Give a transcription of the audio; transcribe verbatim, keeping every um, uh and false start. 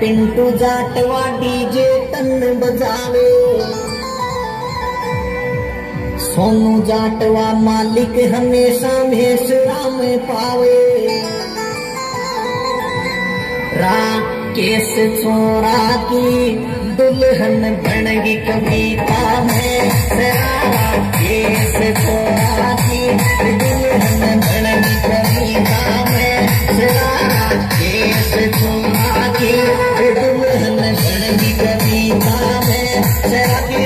Pintu Jatwa DJ तन बजावे, सोनू जाटवा मालिक हमेशा भेषरा में पावे। राकेश छोरा की दुल्हन बनगी कविता में, राकेश छोरा की दुल्हन बनगी कविता में, राकेश छोरा की दुल्हन बनगी कविता में।